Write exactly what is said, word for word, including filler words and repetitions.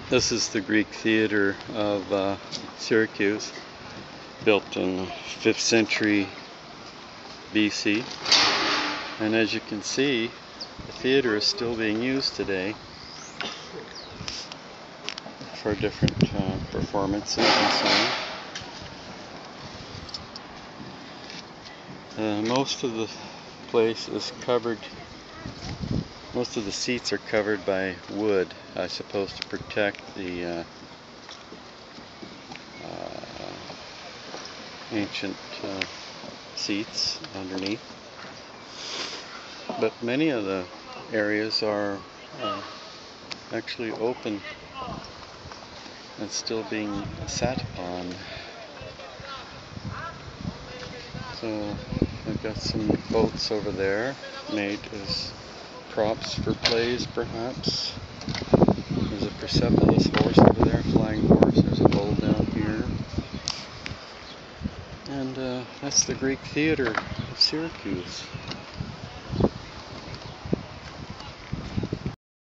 This is the Greek theater of uh, Syracuse, built in fifth century B C. And as you can see, the theater is still being used today for different uh, performances and so on. Uh, most of the place is covered, most of the seats are covered by wood, I suppose, to protect the uh, uh, ancient uh, seats underneath. But many of the areas are uh, actually open and still being sat upon. So we've got some boats over there made as props for plays, perhaps. There's a Persepolis horse over there, flying horse. There's a bull down here. And uh, that's the Greek theater of Syracuse.